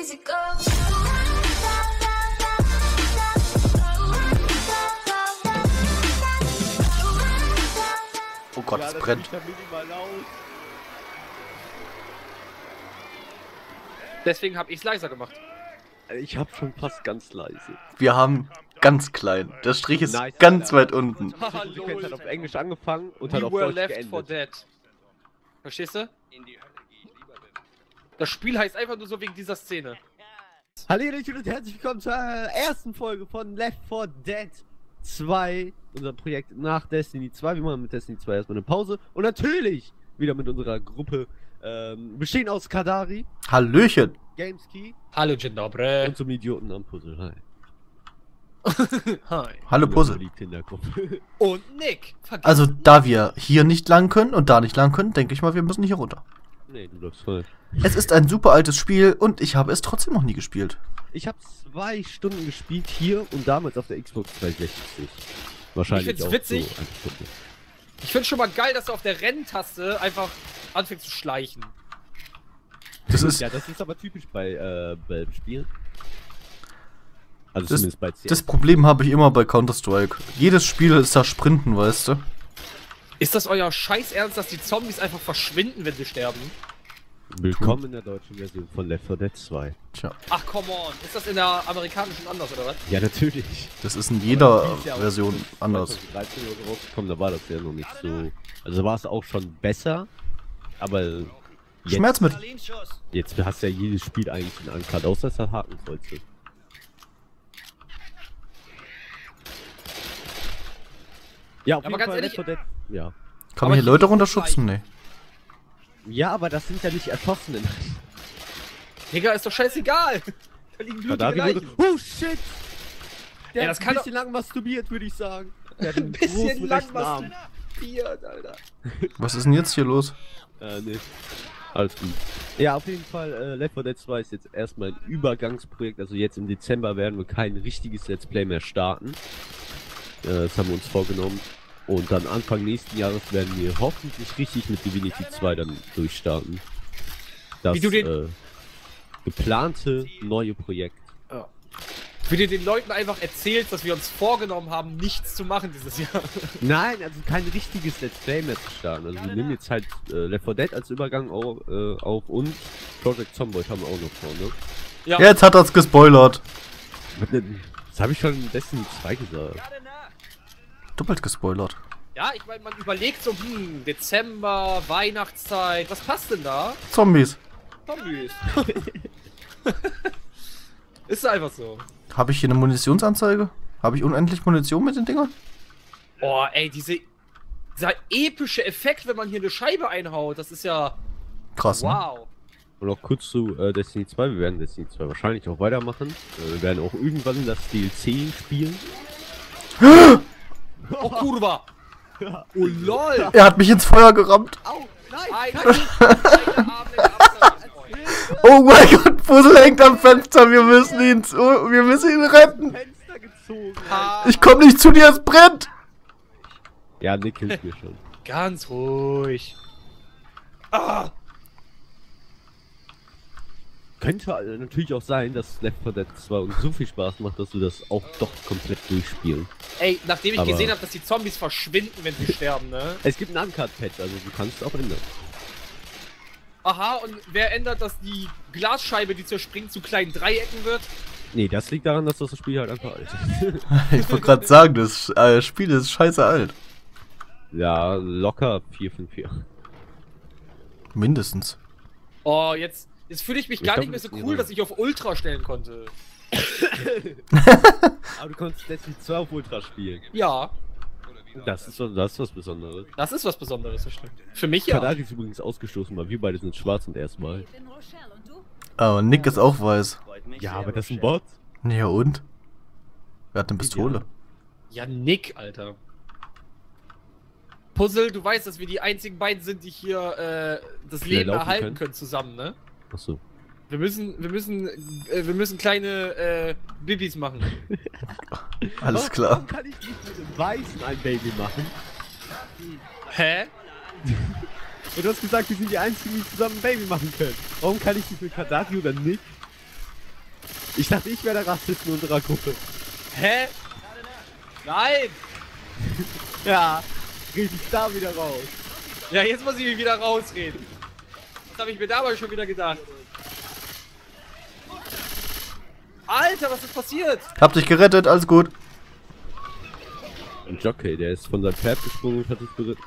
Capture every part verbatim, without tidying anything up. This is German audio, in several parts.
easy go. Oh Gott, es brennt. Deswegen habe ich es leiser gemacht. Ich habe schon fast ganz leise. Wir haben ganz klein. Der Strich ist Nice, ganz Alter. weit unten. Die Sequenz hat auf Englisch angefangen und We hat auf were Deutsch left for geendet. dead. Verstehst du? Das Spiel heißt einfach nur so wegen dieser Szene. Hallo ihr Leute und herzlich willkommen zur ersten Folge von Left four Dead zwei. Unser Projekt nach Destiny zwei. Wir machen mit Destiny zwei erstmal eine Pause. Und natürlich wieder mit unserer Gruppe. Ähm, bestehen aus Kadari, Hallöchen. Gameskey Hallo, Dzień dobry. und zum Idioten am Puzzle. Hi. Hi. Hallo Puzzle. Liegt in der Gruppe. Und Nick. Vergiss Also, da wir hier nicht lang können und da nicht lang können, denke ich mal, wir müssen hier runter. Nee, du läufst falsch. Es ist ein super altes Spiel und ich habe es trotzdem noch nie gespielt. Ich habe zwei Stunden gespielt hier und damals auf der Xbox dreihundertsechzig. Wahrscheinlich Ich find's auch witzig. So eine Stunde. Ich finde schon mal geil, dass du auf der Renntaste einfach anfängst zu schleichen. Das ist, Ja, das ist aber typisch bei äh, Valve-Spielen. Also das, zumindest bei C S. das Problem habe ich immer bei Counter-Strike. Jedes Spiel ist da Sprinten, weißt du? Ist das euer Scheiß Ernst, dass die Zombies einfach verschwinden, wenn sie sterben? Willkommen in der deutschen Version von Left four Dead zwei. Tja, Ach, come on. Ist das in der amerikanischen anders, oder was? Ja, natürlich. das ist in jeder Die ist ja auch Version anders. zwanzig dreizehn oder so rausgekommen, da war das ja noch nicht so. Also war es auch schon besser, aber jetzt, Schmerzmittel. jetzt hast du ja jedes Spiel eigentlich in Uncut, außer es hat Hakenkreuze. Ja, auf Aber jeden ganz Fall ehrlich- Left four Dead. Ja. Kann Aber man hier hier Leute ist runterschubsen? Nee. Ja, aber das sind ja nicht Erschossene. Digga, ist doch scheißegal. Da liegen blutige Kadari Leichen. wurde. Oh shit! Der Ja, hat das ein kann bisschen lang masturbiert, würde ich sagen. Der hat Ein einen bisschen großen lang rechten Arm. masturbiert, Alter. Was ist denn jetzt hier los? Äh, nee. Alles gut. Ja, auf jeden Fall, äh, Left four Dead zwei ist jetzt erstmal ein Übergangsprojekt. Also jetzt im Dezember werden wir kein richtiges Let's Play mehr starten. Äh, das haben wir uns vorgenommen. Und dann Anfang nächsten Jahres werden wir hoffentlich richtig mit Divinity zwei dann durchstarten. Das Wie du den- äh, geplante neue Projekt. Ja. Wie du den Leuten einfach erzählst, dass wir uns vorgenommen haben, nichts zu machen dieses Jahr. Nein, also kein richtiges Let's Play mehr zu starten. Also wir nehmen jetzt halt äh, Left four Dead als Übergang auf, äh, auf und Project Zomboid haben wir auch noch vor, ne? Ja. Jetzt hat er's gespoilert. Das habe ich schon in Destiny zwei gesagt. Doppelt gespoilert. Ja, ich meine, man überlegt so, hm, Dezember, Weihnachtszeit, was passt denn da? Zombies. Zombies. Ist einfach so. Habe ich hier eine Munitionsanzeige? Habe ich unendlich Munition mit den Dingern? Boah, ey, diese, dieser epische Effekt, wenn man hier eine Scheibe einhaut, das ist ja Krass, ne? wow. Und noch kurz zu äh, Destiny zwei. Wir werden Destiny zwei wahrscheinlich auch weitermachen. Äh, wir werden auch irgendwann das D L C spielen. Oh, Kurva. Oh, lol. Er hat mich ins Feuer gerammt. Au! Nein! Eine, eine Arme im Abstand. Oh mein Gott, Puzzle hängt am Fenster. Wir müssen ihn, zu, wir müssen ihn retten. Fenster gezogen! Ich komme nicht zu dir, es brennt. Ja, Nick hilft mir schon. Ganz ruhig. Ah. Könnte äh, natürlich auch sein, dass Left four Dead zwei uns so viel Spaß macht, dass wir das auch doch komplett durchspielen. Ey, nachdem ich Aber- gesehen habe, dass die Zombies verschwinden, wenn sie sterben, ne? Es gibt einen Uncut-Patch, also du kannst es auch ändern. Aha, und wer ändert, dass die Glasscheibe, die zerspringt, zu kleinen Dreiecken wird? Nee, das liegt daran, dass das Spiel halt einfach alt ist. Ich wollte gerade sagen, das äh, Spiel ist scheiße alt. Ja, locker vier fünf vier. Mindestens. Oh, jetzt, jetzt fühle ich mich Ich gar glaub, nicht mehr so das ist cool, ihre- dass ich auf Ultra stellen konnte. Aber du konntest Destiny zwei auf Ultra spielen. Ja, Das ist, was- das ist was Besonderes. das ist was Besonderes, das stimmt. Für mich ja. Kadari ist übrigens ausgestoßen, weil wir beide sind schwarz und er ist weiß. Ich bin Rochelle und du? Aber Nick ist auch weiß. Ja, aber das ist ein Bot. Ja und? Er hat eine Pistole. Ja, Nick, Alter. Puzzle, du weißt, dass wir die einzigen beiden sind, die hier äh, das Schnell Leben laufen erhalten können. können zusammen, ne? Achso. Wir müssen, wir müssen, äh, wir müssen kleine äh, Bibis machen. Alles Warum klar. kann ich nicht mit dem Weißen ein Baby machen? Hä? Ja, du hast gesagt, wir sind die einzigen, die zusammen ein Baby machen können. Warum kann ich nicht mit Kadari oder nicht? Ich dachte, ich wäre der Rassist in unserer Gruppe. Hä? Nein! Ja, red ich da wieder raus. Ja, jetzt muss ich mich wieder rausreden. Das habe ich mir damals schon wieder gedacht. Alter, was ist passiert? Hab dich gerettet, alles gut. Ein Jockey, der ist von seinem Pferd gesprungen und hat sich berührt.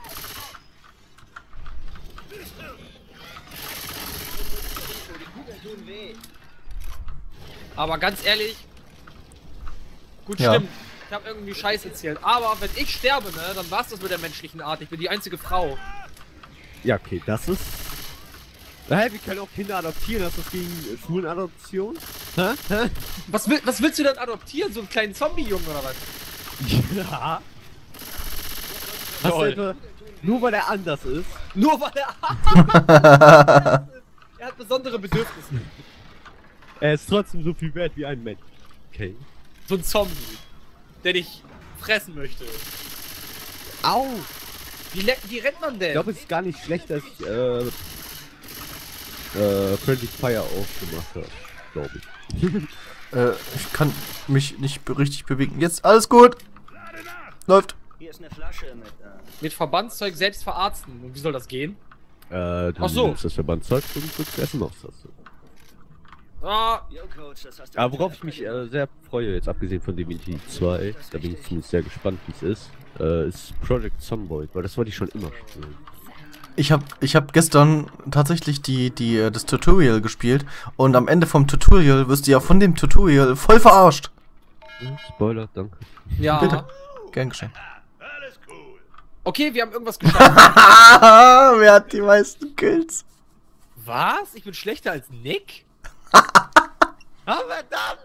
Aber ganz ehrlich, gut, Ja. stimmt. Ich habe irgendwie Scheiße erzählt. Aber wenn ich sterbe, ne, dann war's das mit der menschlichen Art. Ich bin die einzige Frau. Ja, okay, das ist... Hä, wir können auch Kinder adoptieren. Hast du das gegen Schwulenadoption? Hä? Hä? Was, will, was willst du denn adoptieren? So einen kleinen Zombie-Jungen oder was? Ja. Hast du Toll. etwa, nur weil er anders ist? Nur weil er... er hat besondere Bedürfnisse. Er ist trotzdem so viel wert wie ein Mensch. Okay. So ein Zombie, der dich fressen möchte. Au! Wie, le- wie rennt man denn? Ich glaube, es ist gar nicht schlecht, dass ich, äh, äh, Friendly Fire aufgemacht habe. Glaube ich. Äh, ich kann mich nicht be- richtig bewegen. Jetzt, alles gut. Läuft. Hier ist eine Flasche mit. Äh, Mit Verbandszeug selbst verarzten. Und wie soll das gehen? Äh, du Ach so. nimmst das Verbandszeug und drückst erst Maustaste. Ah, Yo, Coach, das hast du. Aber worauf ich mich äh, sehr freue, jetzt abgesehen von Divinity zwei, da bin ich zumindest sehr gespannt, wie es ist, äh, ist Project Zomboid, weil das wollte ich schon immer spielen. Ich hab, ich hab gestern tatsächlich die, die, äh, das Tutorial gespielt und am Ende vom Tutorial wirst du ja von dem Tutorial voll verarscht. Ja, Spoiler, danke. ja. Bitte. Gern geschehen. Okay, wir haben irgendwas geschafft. Wer hat die meisten Kills? Was? Ich bin schlechter als Nick? Ah, verdammt!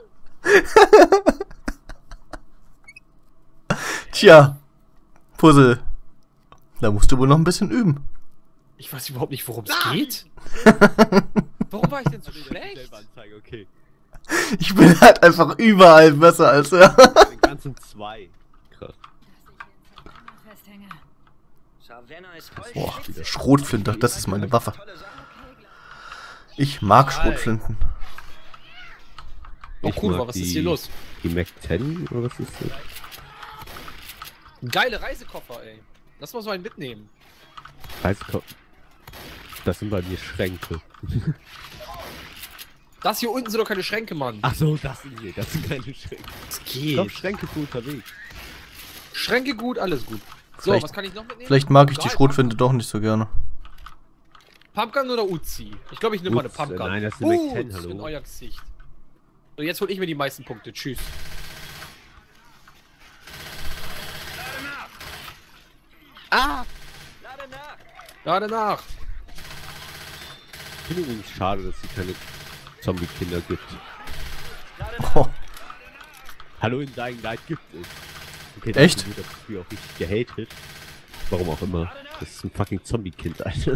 Tja, Puzzle. Da musst du wohl noch ein bisschen üben. Ich weiß überhaupt nicht, worum es geht. Warum war ich denn so schlecht? Anzeige, okay. Ich bin halt einfach überall besser als er. Den ganzen zwei. Krass. Savannah ist voll Boah, schwitzig. wieder Schrotflinte, das ist meine Waffe. Ich mag Schrotflinten. Oh Ich cool, mag was die- ist hier los? Die Mac zehn, oder was ist das? Geile Reisekoffer, ey. Lass mal so einen mitnehmen. Reisekopf. Das sind bei mir Schränke. Das hier unten sind doch keine Schränke, Mann. Ach so, das sind hier, das sind keine Schränke. das Ich geht. glaube, Schränke für unterwegs. Schränke gut, alles gut. So, Vielleicht- was kann ich noch mitnehmen? Vielleicht mag ich die Geil. Schrotflinte doch nicht so gerne. Pumpgun oder Uzi? Ich glaube, ich nehme mal eine Uzi, Pumpgun. nein, das ist eine uh, Mac zehn, hallo. in euer Gesicht. So, jetzt hol ich mir die meisten Punkte. Tschüss. Ah! Lade nach. Ja, danach. Ich finde übrigens schade, dass es keine Zombie-Kinder gibt. Oh, Hallo, in Dying Light gibt es. Okay, Echt? Das Spiel auch richtig gehatet. Warum auch immer. Das ist ein fucking Zombie-Kind, Alter.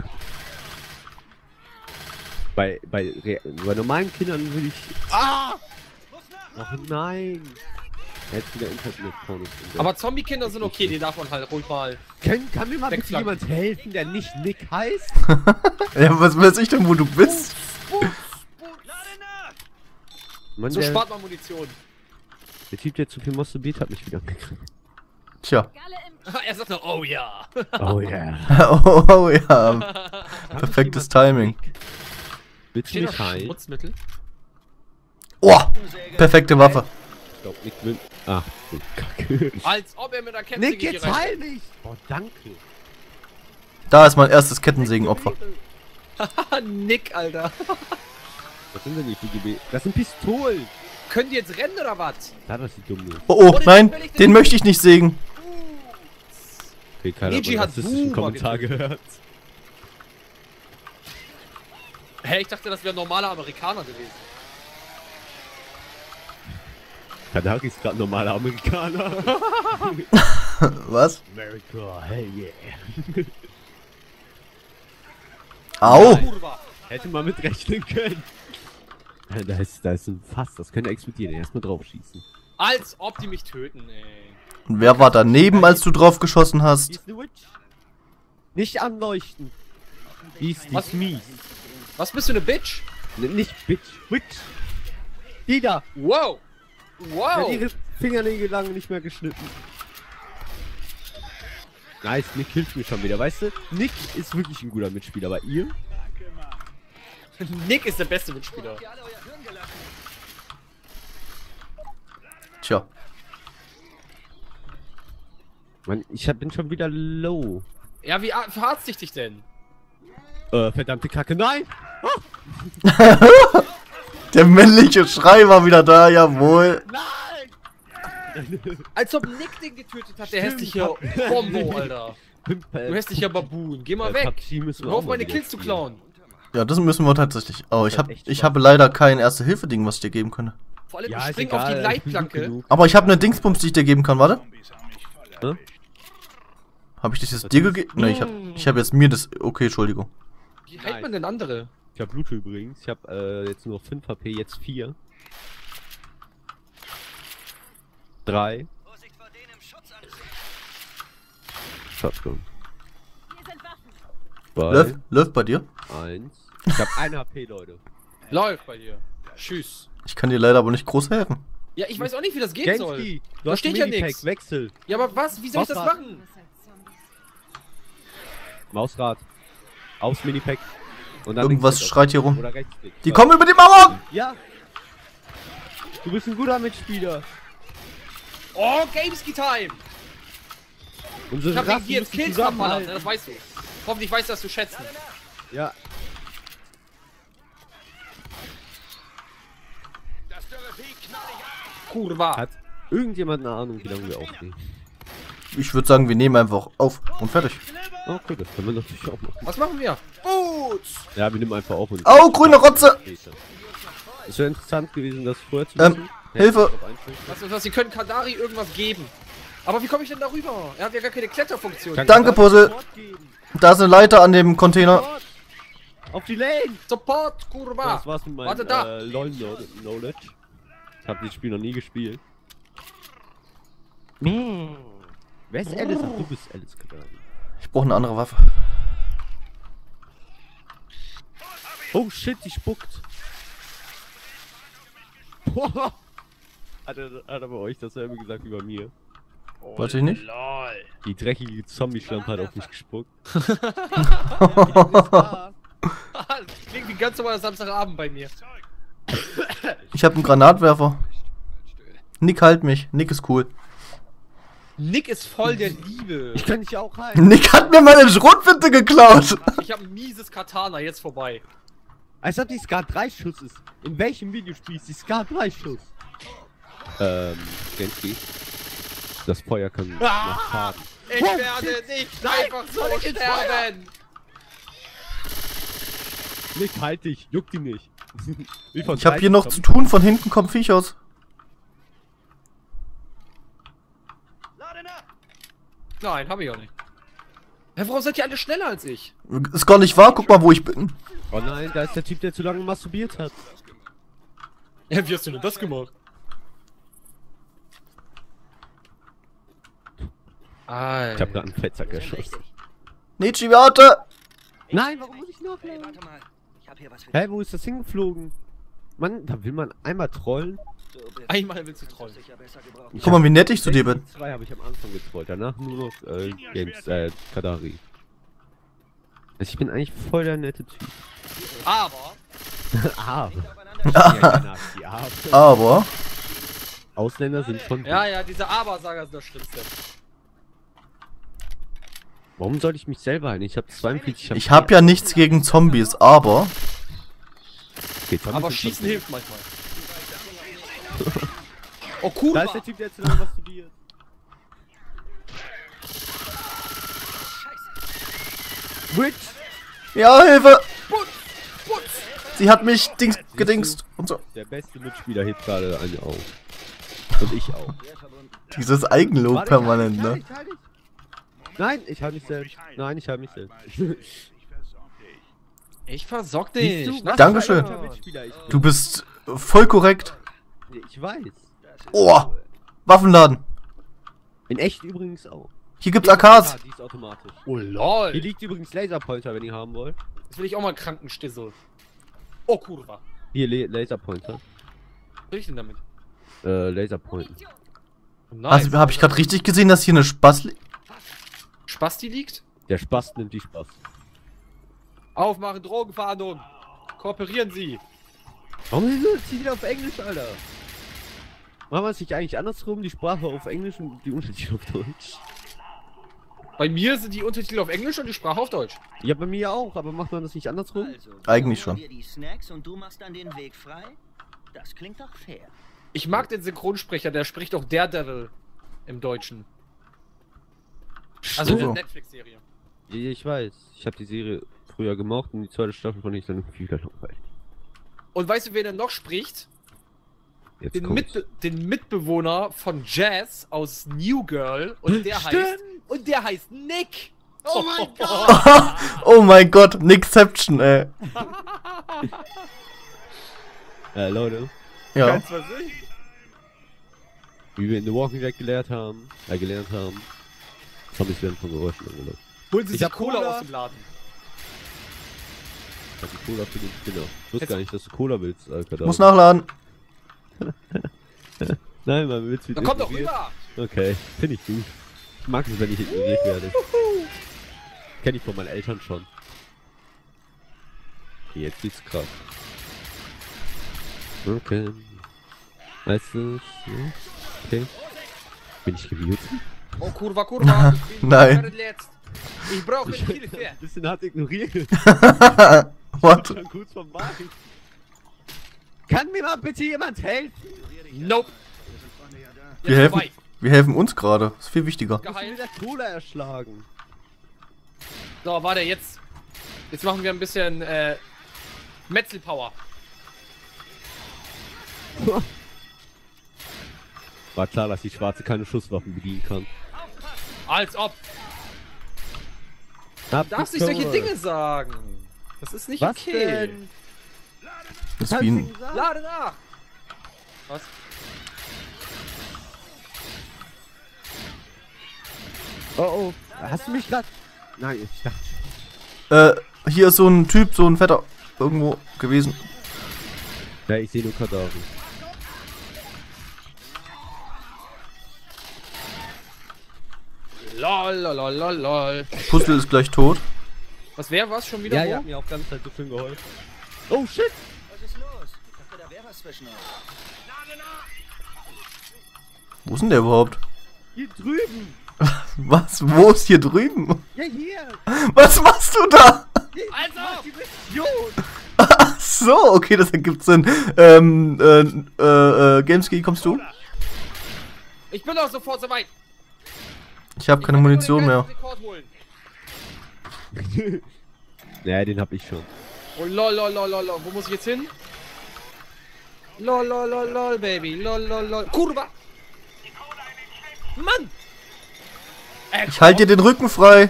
Bei, bei, Re- bei normalen Kindern würde ich... Ah! Ach nein! Er hat wieder Internet-Pornos. Aber Zombie-Kinder sind okay, die darf man halt ruhig mal. Kann, kann mir mal bitte Wegflanken. jemand helfen, der nicht Nick heißt? ja, was weiß ich denn, wo du bist? Lade nach. Mann, So der, spart man Munition. der Typ, der zu viel Mostebeat hat mich wieder angekriegt. Tja. er sagt noch, oh ja. Oh yeah. Oh, oh ja. Perfektes Timing. Willst du Steht mich noch heilen? Schmutzmittel? Oh, perfekte Waffe. Ich glaub, Nick will... Ach, du Kacke. Als ob er mit der Kettensäge Nick, hier jetzt rein- heil mich! Oh, danke. Da ist mein erstes Kettensägenopfer. Nick, Alter. Was sind denn die für G B? Das sind Pistolen! Können die jetzt rennen oder was? Da das die dumm ist. Oh, oh, nein, den möchte ich nicht sägen. Okay, keiner Niji hat hat einen rassistischen Boomer Kommentar gehört. Hä, ich dachte, das wäre ein normaler Amerikaner gewesen. Kadari ist gerade normaler Amerikaner. Was? America, hell yeah. Au! Kurva. Hätte man mit rechnen können. Ja, Da ist, da ist ein Fass, das könnte explodieren. Erstmal drauf schießen. Als ob die mich töten, ey. Und wer war daneben, als du drauf geschossen Die hast? ist eine Witch. Nicht anleuchten. Die ist, die Was? ist mies. Was bist du, eine Bitch? Ne, Nicht Bitch, Witch. Die da! Wow! Der Wow! hat ihre Fingernägel lange nicht mehr geschnitten. Nice, Nick hilft mir schon wieder, weißt du? Nick ist wirklich ein guter Mitspieler, aber ihr? Nick ist der beste Mitspieler. Habt ihr alle euer Hirn gelassen? Tja. Mann, ich hab, bin schon wieder low. Ja, wie ar- verharzt dich dich denn? Äh, verdammte Kacke, nein! Der männliche Schrei war wieder da, jawohl. Nein! Als ob Nick den getötet hat, der Stimmt. hässliche Bombo, Alter. Du hässlicher Baboon. Geh mal Äh, weg. P U B G müssen wir Hör auch auf mal meine wieder Kills zu spielen. klauen. Ja, das müssen wir tatsächlich. Oh, ich Das hab, ist echt ich schwach. habe leider kein Erste-Hilfe-Ding, was ich dir geben könnte. Vor allem, Ja, ich ist spring egal, auf die ich bin gut Leitplanke. genug. Aber ich habe eine Dingsbums, die ich dir geben kann, warte. Hä? Habe ich das jetzt dir gegeben? Ne, ich habe ich hab jetzt mir das... Okay, Entschuldigung. Wie hält man denn andere? Ich hab Blut übrigens. Ich hab äh, jetzt nur noch fünf H P, jetzt vier. drei. Vorsicht vor denen im Schutzanzug. Shotgun. Hier sind Waffen. zwei. Läuft, läuft bei dir? eins. Ich hab ein H P, Leute. Läuft bei dir. Tschüss. Ich kann dir leider aber nicht groß helfen. Ja, ich weiß auch nicht, wie das gehen soll. Genski, Da du hast steht ein ja Medipack, nix. Wechsel. Ja, aber was? Wie soll ich das Mausrad. machen? Mausrad. Aufs Minipack. Und dann Irgendwas Linksklick schreit hier rum. Oder Rechtsklick. Die kommen über die Mauer! Ja. Du bist ein guter Mitspieler. Oh, Gameski Time! Unsere Ich hab wegen Rassen dir jetzt müssen Kills verballert, ne? zusammenhalten. Das weißt du. Hoffentlich weißt du das zu schätzen. Ja. Das dürre Vieh knall ich ab. Kurva. Hat irgendjemand eine Ahnung, wie lange wir aufnehmen? Ich würde sagen, wir nehmen einfach auf und fertig. Okay, das können wir natürlich auch machen. Was machen wir? Boots! Ja, wir nehmen einfach auf und... Au, grüne Rotze! Es wäre interessant gewesen, das vorher zu Ähm, wissen. Hilfe! Was ist das? Sie können Kadari irgendwas geben. Aber wie komme ich denn darüber? Er hat ja gar keine Kletterfunktion. Kann- Danke, Puzzle. Da ist eine Leiter an dem Container. Auf die Lane! Support, Kurva! Das war's mit meinem Warte da. äh, LOL-Knowledge. Ich hab das Spiel noch nie gespielt. Wer ist Alice? Ach, du bist Alice gerade. Ich brauche eine andere Waffe. Oh shit, die spuckt. Boah. Hat, er, hat er bei euch dasselbe gesagt wie bei mir? Weiß ich nicht. Die dreckige Zombie-Schlampe hat auf mich gespuckt. Das klingt wie ganz normaler Samstagabend bei mir. Ich habe einen Granatwerfer. Nick, halt mich. Nick ist cool. Nick ist voll der Liebe. Ich kann dich auch heilen. Nick hat mir meine Schrotflinte geklaut. Ich habe ein mieses Katana, jetzt vorbei. Als ob die Skat drei Schuss ist. In welchem Videospiel ist die Skat drei Schuss? Ähm, Genki. Das Feuer kann nach Schaden. Ich Wow, werde shit. nicht Nein, einfach so soll ich ins sterben. Nick, halt dich, juckt die nicht. Wie von Ich habe hier Titan noch kommt- zu tun. Von hinten kommt Viech aus. Lade nach. Nein, hab ich auch nicht. Hä, warum seid ihr alle schneller als ich? Ist gar nicht wahr. Guck mal, wo ich bin. Oh nein, da ist der Typ, der zu lange masturbiert hat. Ja, wie hast du denn das gemacht? Alter. Ich hab grad einen Fettsack erschossen. Nietzsche, warte. Nein, warum muss ich noch? Hey, warte mal. Ich hab hier was für Hä, wo ist das hingeflogen? Mann, da will man einmal trollen. dich. So, Bill. Einmal willst du Kannst trollen. sicher besser gebrauchen. Ich Guck mal, wie nett ich zu dir bin. Zwei habe ich am Anfang getrollt, danach nur noch äh, Games, äh, Kadari. Also ich bin eigentlich voll der nette Typ. Aber, Ah, Aufeinander ja, ja, Aber... Ausländer sind schon. ja, ja, diese Aber-Sager sind das Schlimmste. Warum soll ich mich selber heilen? Ich habe zweiundvierzig. Ich habe ja nichts gegen Zombies, aber... Okay, Zombies Aber sind Schießen schon- hilft manchmal. Oh, Da cool. ist der Typ, der zu lange masturbiert. Witch! Ja, Hilfe. Putz, putz. Sie hat mich dings gedingst und so. Der beste Mitspieler hebt gerade einen auf. Und ich auch. Dieses Eigenlob Warte, permanent, ich ne? halte, ich halte, ich halte. Nein, ich halte mich selbst. Nein, ich halte mich selbst. Ich versorg Siehst dich. du, Lass Dankeschön. mich welcher weiter. Mitspieler ich bin? Du bist voll korrekt. Ich weiß. Oh, Waffenladen. In echt übrigens auch. Hier gibt's A Ks. Ja, die ist automatisch. Oh, Hier lol. liegt übrigens Laserpointer, wenn ihr haben wollt. Jetzt will ich auch mal einen Krankenstissel. Oh, Kurva. Hier, Le Laserpointer. Was soll ich denn damit? Äh, Laserpointen. Oh, Also, habe ich gerade richtig gesehen, dass hier eine Spaß liegt? Spasti liegt? Der Spaß nimmt die Spaß. Aufmachen, Drogenfahndung. Kooperieren Sie. Warum ist das wieder auf Englisch, Alter? Machen wir es nicht eigentlich andersrum? Die Sprache auf Englisch und die Untertitel auf Deutsch? Bei mir sind die Untertitel auf Englisch und die Sprache auf Deutsch. Ja, bei mir auch, aber macht man das nicht andersrum? Also, Eigentlich wir schon. holen dir die Snacks und du machst dann den Weg frei? Das klingt doch fair. Ich mag den Synchronsprecher, der spricht auch Daredevil im Deutschen. Also in der So. Netflix-Serie. Ja, ich weiß. Ich habe die Serie früher gemocht und die zweite Staffel fand ich dann irgendwie wieder langweilig. Und weißt du, wen er noch spricht? Jetzt Den, kommt's. Mitbe den Mitbewohner von Jazz aus New Girl. Und der Stimmt. heißt. Und der heißt Nick! Oh mein Gott! Oh mein Gott, Nickception, ey. Äh, Leute, Ja. Ganz was ich. wie wir in The Walking Dead gelernt haben, äh, gelernt haben, Zombies werden von Geräuschen angelockt. Holen Sie Ich sich hab Cola, Cola. aus dem Laden. Ich hab die Cola für den Spinner. Ich wusste Jetzt- gar nicht, dass du Cola willst, Alter. Muss nachladen. Nein, man will's wieder. Dann komm doch rüber! Okay, finde ich gut. Ich mag es, wenn ich ignoriert werde. Kenn ich von meinen Eltern schon. Okay, jetzt geht's krass. Okay. Weißt du, ja. Okay. Bin ich gemutet? Oh, Kurva, Kurva! Ich bin Nein. verletzt. Ich brauche Hilfe! Ein bisschen hart ignoriert. What? Schon kurz vorbei. Kann mir mal bitte jemand helfen? Nope! Wir Jetzt helfen, vorbei. wir helfen uns gerade. Ist viel wichtiger. Ich will der Cola erschlagen. So, warte, jetzt. Jetzt machen wir ein bisschen äh, Metzelpower. War klar, dass die Schwarze keine Schusswaffen bedienen kann. Als ob. Du darfst nicht solche Dinge sagen. Das ist nicht Was okay. denn? Das ist wie ein, Lade nach! Was? Oh oh, hast du mich grad... Nein, ich dachte... äh, hier ist so ein Typ, so ein Fetter irgendwo gewesen. Ja, ich sehe nur Kadaver. Lol, lol, lol, lol, lol. Puzzle ist gleich tot. Was wäre was schon wieder? Ja, wo? ja, mir auch ganz Zeit so schön geholfen. Oh shit! Was ist los? Ich dachte, da wäre was zwischen uns. Wo ist denn der überhaupt? Hier drüben! Was? Wo ist hier drüben? Ja, hier! Was machst du da? Also! Die Mission! Ach so, okay, das ergibt Sinn. Ähm, äh, äh, äh, Gamesky, kommst du? Ich bin auch sofort soweit. Ich habe keine Ich will nur Munition den mehr. ganzen Rekord holen. Ja, den hab ich schon. Oh lol, lol, lol, lol, lol. Wo muss ich jetzt hin? Lol, lol, lol, lol, Baby. Lol, lol, lol. Kurva! Mann! Äh, Ich halte dir den Rücken frei.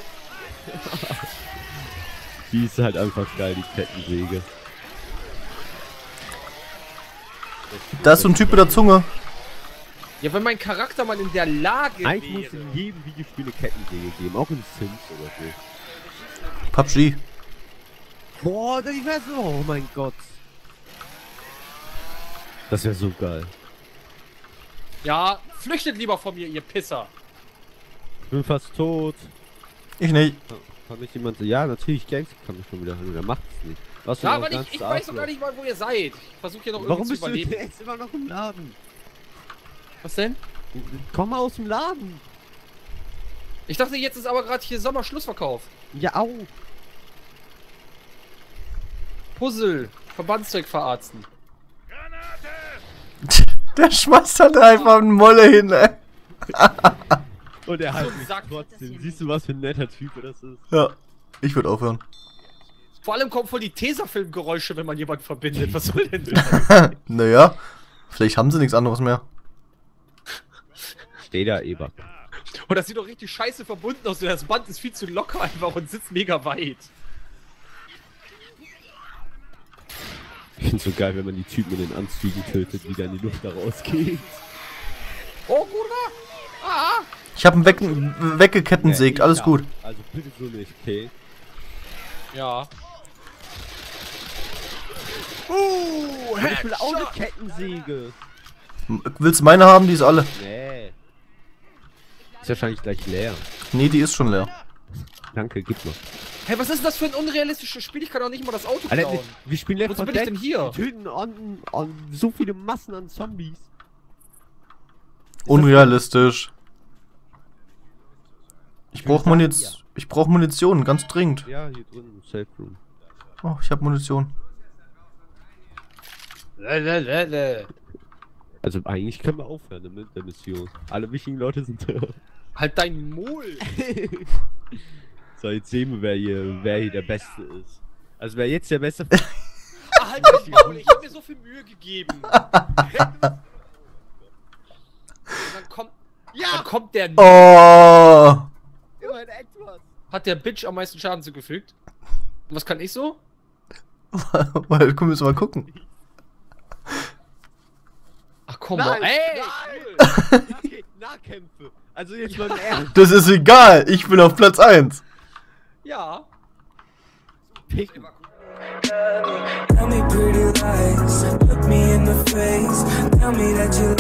Die ist halt einfach geil, die Kettensäge. Da ist so ein Typ mit der Zunge. Ja, wenn mein Charakter mal in der Lage Eigentlich muss wäre. in jedem Videospiel eine Kettensäge geben, auch in Sims oder so. P U B G. Boah, das wäre so... Oh mein Gott. Das wäre so geil. Ja, flüchtet lieber von mir, ihr Pisser. Ich bin fast tot. Ich nicht. Kann mich jemand so... Ja, natürlich, Gangs kann mich schon wieder hören. Der macht es nicht. Was für Ja, ein aber nicht, arrogantes ich weiß doch Arschloch. gar nicht mal, wo ihr seid. Ich versuche hier noch Warum irgendwie bist zu du überleben. jetzt immer noch im Laden? Was denn? Komm mal aus dem Laden. Ich dachte, jetzt ist aber gerade hier Sommerschlussverkauf. Ja, au. Puzzle. Verbandszeug verarzten. Der schmeißt halt einfach einen Molle hin, ey. Und er halt So ein mich Sack. trotzdem. Siehst du, was für ein netter Typ das ist? Ja, ich würde aufhören. Vor allem kommen voll die Tesafilm-Geräusche, wenn man jemanden verbindet. Was soll denn das? Naja, vielleicht haben sie nichts anderes mehr. Steh da, Eber. Und das sieht doch richtig scheiße verbunden aus. Das Band ist viel zu locker einfach und sitzt mega weit. Ich find's so geil, wenn man die Typen in den Anzügen tötet, die dann in die Luft da rausgehen. Oh, Kurva! Ah! Ich habe einen Weg weggekettensägt, Ja, alles ich gut. hab- Also bitte so nicht, okay? Ja. Uh, Ich will auch eine Kettensäge. Willst du meine haben? Die ist alle. Nee. Ist wahrscheinlich gleich leer. Nee, die ist schon leer. Danke, gib mal. Hey, was ist denn das für ein unrealistisches Spiel? Ich kann auch nicht mal das Auto Alter, klauen. wir, wir spielen Left Wozu four bin ich Dead. denn hier? Wir töten an, an so viele Massen an Zombies. Unrealistisch. Ich brauch Munition. Ich brauch Munition, ganz dringend. Ja, hier drin, Safe Room. Oh, ich hab Munition. Also eigentlich können wir aufhören mit der Mission. Alle wichtigen Leute sind da. Halt dein Maul. So, jetzt sehen wir, wer hier, wer hier der Beste ist. Also wer jetzt der Beste... Ah, halt dein Maul, ich hab mir so viel Mühe gegeben. Und dann kommt... Ja! Dann kommt der... Oh! Immerhin etwas. Hat der Bitch am meisten Schaden zugefügt? Und was kann ich so? Mal, komm, müssen wir mal gucken. Ach komm mal. Ey! Nein! Okay, Nahkämpfe. Also jetzt mal im Ernst. Das ist egal, ich bin auf Platz eins. Ja. Picken. Tell me pretty lies, look me in the face. Tell me that you